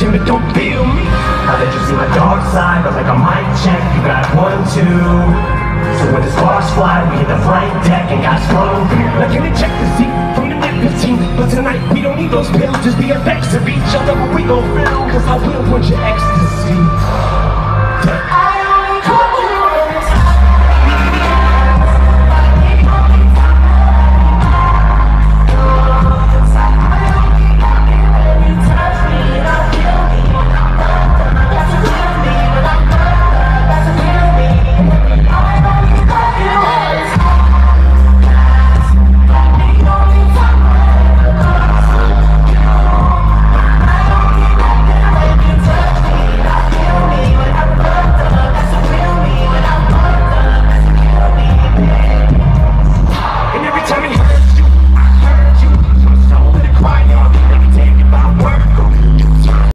him, but don't feel me. I let you see my dark side, but like a mic check, you got 1, 2. So when the sparks fly, we hit the flight deck and got sprung. Now can they check the seat from the net 15? But tonight we don't need those pills, just the effects of each other. But we gon' feel, cause I will want your ecstasy.